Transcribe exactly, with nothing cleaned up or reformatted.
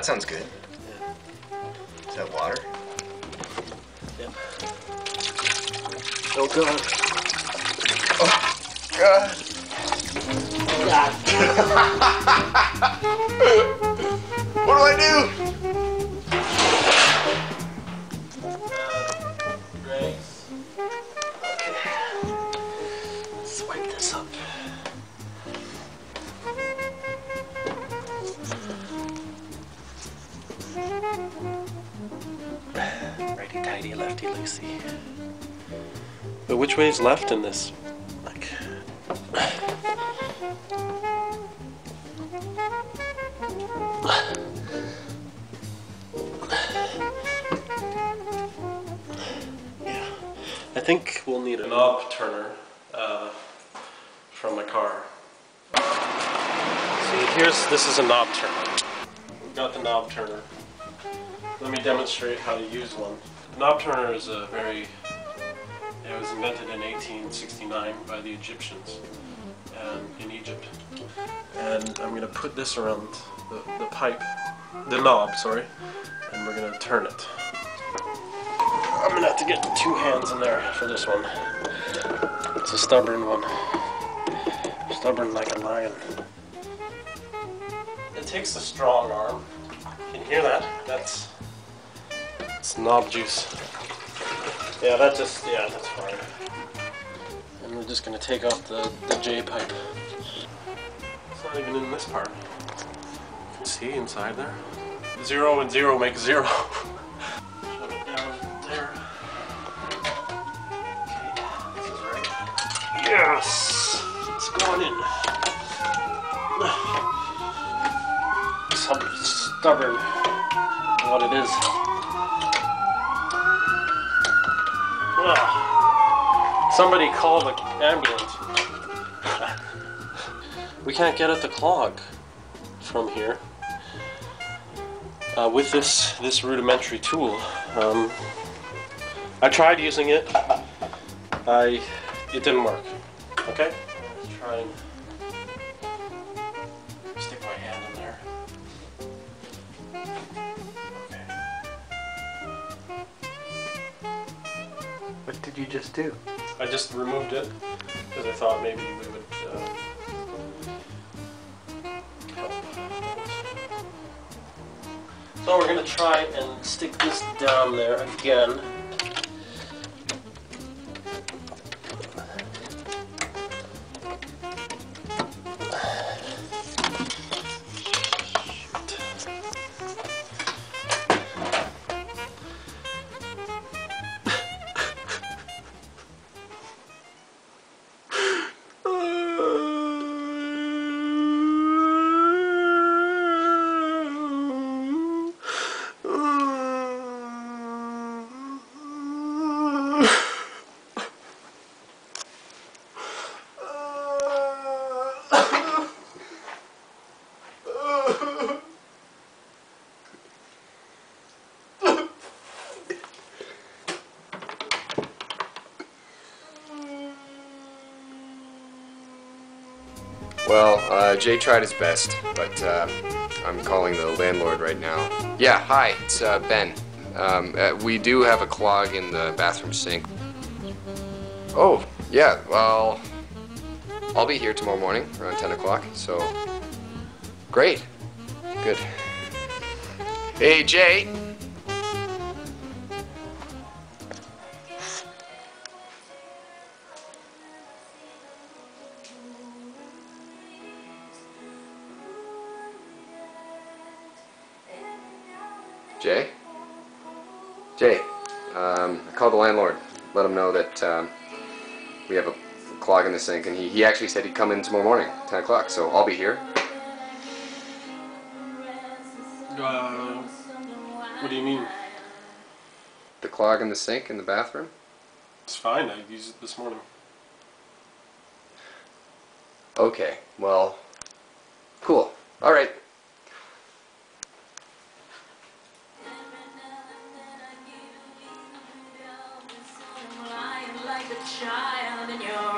that sounds good. Yeah. Is that water? Yep. Oh god. Oh god. God. What do I do? Swipe this up. Righty tighty, lefty loosey. But which way is left in this? Like. Yeah. I think we'll need a knob turner. Uh, from my car. See, here's, this is a knob turner. We've got the knob turner. Let me demonstrate how to use one. The knob turner is a very, it was invented in eighteen sixty-nine by the Egyptians and in Egypt. And I'm going to put this around the, the pipe, the knob, sorry, and we're going to turn it. I'm going to have to get two hands in there for this one. It's a stubborn one. Stubborn like a lion. It takes a strong arm. Can you hear that? That's... It's knob juice. Yeah, that just... Yeah, that's fine. And we're just going to take off the, the J pipe. It's not even in this part. You can see inside there. Zero and zero make zero. Shove it down there. Okay, this is right. Yes! It's going in. Something stubborn. What it is. Ugh. Somebody call the ambulance. We can't get at the clog from here uh, with this this rudimentary tool. Um, I tried using it. I it didn't work. Okay. Try and stick my hand in there. Okay. What did you just do? I just removed it because I thought maybe we would uh, help. So we're gonna try and stick this down there again. Well, uh, Jay tried his best, but uh, I'm calling the landlord right now. Yeah, hi, it's uh, Ben. Um, uh, we do have a clog in the bathroom sink. Oh, yeah, well, I'll be here tomorrow morning around ten o'clock, so great. Good. Hey, Jay. Jay? Jay, um, I called the landlord, let him know that um, we have a clog in the sink, and he, he actually said he'd come in tomorrow morning, ten o'clock, so I'll be here. Uh, what do you mean? The clog in the sink in the bathroom? It's fine, I used it this morning. Okay, well, cool. Alright. Child in your